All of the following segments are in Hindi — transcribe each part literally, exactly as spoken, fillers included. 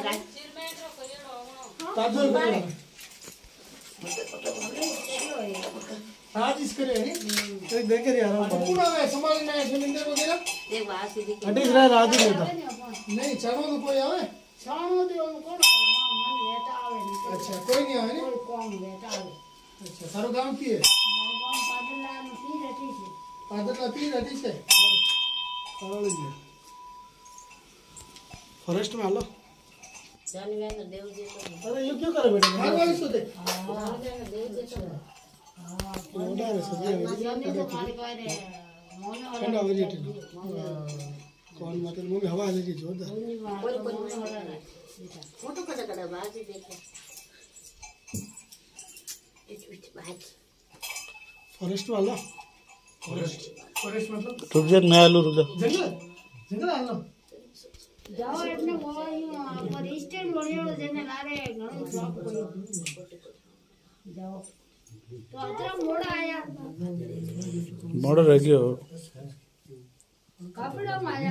ताजोर करे आज इसके लिए नहीं तो देख के यार पूरा है समाज में सिलेंडर वगैरह देख बाहर से दिख अटैक रहा राजू नेता नहीं चलो तो कोई आवे छानो दे उनको मन बेटा आवे नहीं अच्छा कोई नहीं आवे कोई कौन बेटा आवे अच्छा सारो गांव की है गांव पादला में पी रही है पादला पी रही है सारो ले फॉरेस्ट में आलो जानी में देव जी तो अरे ये क्यों करे बेटा भागो इसको दे हां देव जी तो हां मोड़ा है सब्जी जानी तो मारे पाए मोने वाला ठंडा हो जाती कौन मतलब मुंह में हवा आ रही जोरदार कोई कोई वाला नहीं फोटो कदा कदा बाहर से देखे इट इट बाहर फॉरेस्ट वाला फॉरेस्ट फॉरेस्ट मतलब रुक जा मैं आलू रुक जा जंगल जंगल आलो जाओ એટલે બોલાયો પર સ્ટેન્ડ બોલ્યો જેને લારે ઘણો શોખ પડ્યો જાઓ તો અતરા મોડા આયા મોડો રહી ગયો કપડા માં આયા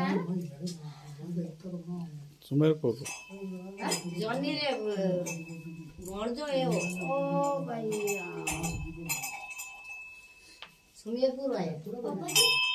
સુમેર को जानी रे गोण जो है वो ओ भाई सुमेरपुर आया पूरा पूरा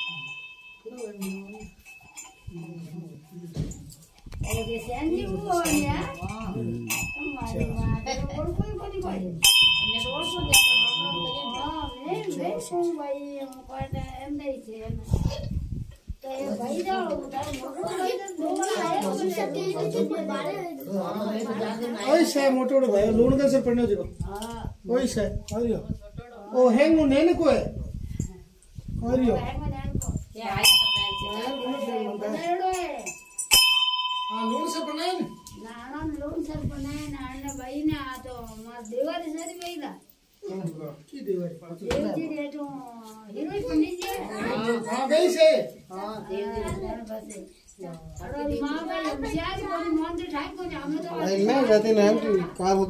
और ये सैंडी वो है हमारी बात और कोई कोई कोई अन्य रोड को देखो हां मैं देखो भाई हमको अंदर ही है तो ये भाई जाओ उधर मोटो भाई तो दो बार आया तो सत्य के बारे ओए से मोटो भाई लोन का से पढ़ने जो हां ओए से आरियो ओ हैंग नु नेन को है आरियो ये आया हां लोन से बनाए ना नाना लोन सर बनाए ना अन्न भाई ने आ तो मार देवारी सरी गईला की देवारी देव जी रे तो हीरो पंडित जी हां गई से हां देव जी बस अरे मां का लमसियारी बोली मन से ठाक को हमें तो मैं रहते ना कार